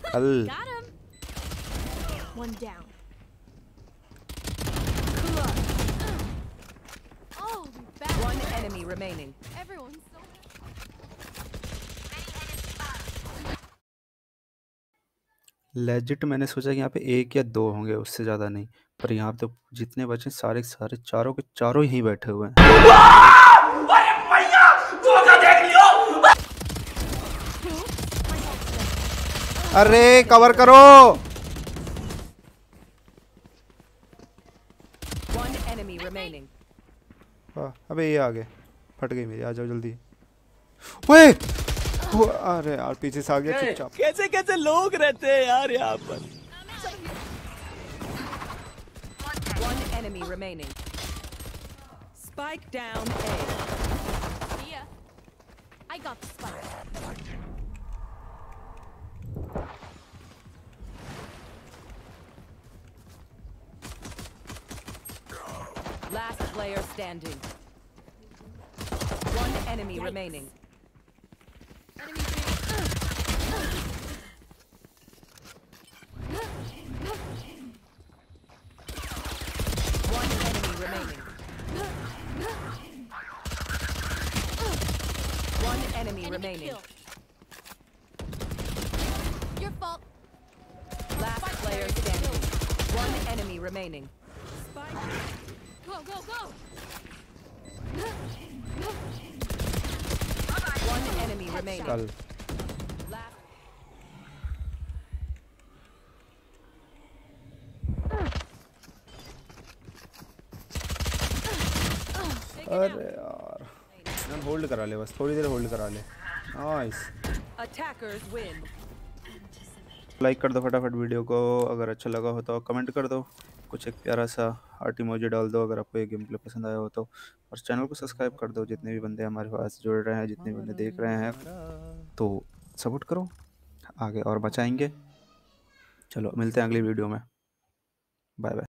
कल Got him. One down. Oh, back. One enemy remaining. Everyone's so. Legit मैंने सोचा कि यहाँ पे एक या दो होंगे, उससे ज़्यादा नहीं, पर यहाँ पे तो जितने बचे सारे के सारे चारों के चारों यहीं बैठे हुए हैं। अरे कवर करो। One enemy remaining. अबे ये आ गए, फट गई मेरी, आ जाओ जल्दी। ओए अरे यार पीछे से आ गया चुपचाप। कैसे कैसे लोग रहते हैं यार यहाँ पर। One enemy remaining. Spike down A. See ya. I got the spike. Last player standing. One enemy remaining. Enemy B. One enemy remaining. One enemy Enemy remaining. kill. Your fault. Last Spike player carrier standing. killed. One enemy remaining. Spike. Go, go, go. One enemy remaining. कल Last. अरे यार मैं hold करा ले, बस थोड़ी देर hold करा ले। नाइस। Attackers win. लाइक कर दो फटाफट वीडियो को, अगर अच्छा लगा हो तो कमेंट कर दो, कुछ एक प्यारा सा हार्ट इमोजी डाल दो अगर आपको ये गेम प्ले पसंद आया हो तो, और चैनल को सब्सक्राइब कर दो। जितने भी बंदे हमारे पास जुड़ रहे हैं, जितने भी बंदे देख रहे हैं, तो सपोर्ट करो, आगे और बचाएंगे। चलो मिलते हैं अगली वीडियो में, बाय बाय।